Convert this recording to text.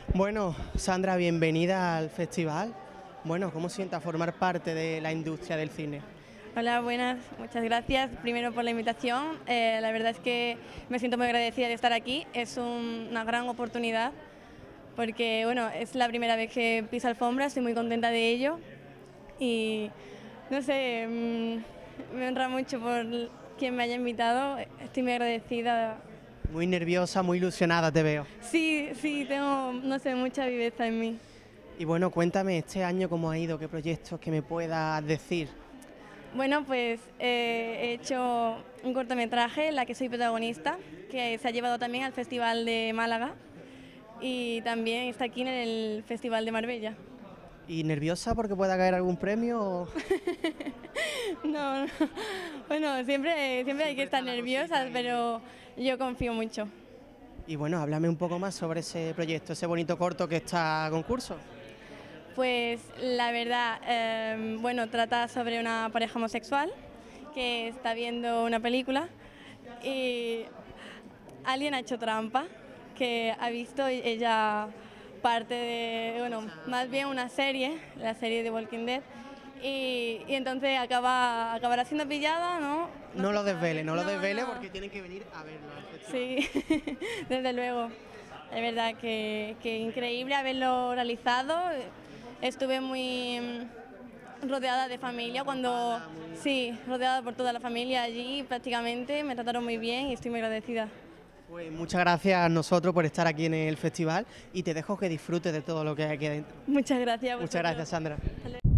Bueno, Sandra, bienvenida al festival. Bueno, ¿cómo sientas formar parte de la industria del cine? Hola, buenas, muchas gracias primero por la invitación. La verdad es que me siento muy agradecida de estar aquí, es una gran oportunidad porque bueno, es la primera vez que piso alfombra, estoy muy contenta de ello y no sé, me honra mucho por quien me haya invitado, estoy muy agradecida. Muy nerviosa, muy ilusionada te veo. Sí, sí, tengo, no sé, mucha viveza en mí. Y bueno, cuéntame este año cómo ha ido, qué proyectos que me puedas decir. Bueno, pues he hecho un cortometraje en la que soy protagonista, que se ha llevado también al Festival de Málaga y también está aquí en el Festival de Marbella. ¿Y nerviosa porque pueda caer algún premio? No, no. Bueno, siempre hay que estar nerviosas, pero yo confío mucho. Y bueno, háblame un poco más sobre ese proyecto, ese bonito corto que está a concurso. Pues la verdad, bueno, trata sobre una pareja homosexual que está viendo una película y alguien ha hecho trampa, que ha visto ella parte de, bueno, más bien una serie, la serie de Walking Dead, y entonces acabará siendo pillada, ¿no? No lo se desvele, sabe. no lo desvele No. porque tienen que venir a verlo al festival. Sí, desde luego. Es verdad que increíble haberlo realizado. Estuve muy rodeada de familia cuando, sí, rodeada por toda la familia allí prácticamente, me trataron muy bien y estoy muy agradecida. Pues muchas gracias a nosotros por estar aquí en el festival y te dejo que disfrutes de todo lo que hay aquí adentro. Muchas gracias a Muchas vosotros. gracias, Sandra. Hasta luego.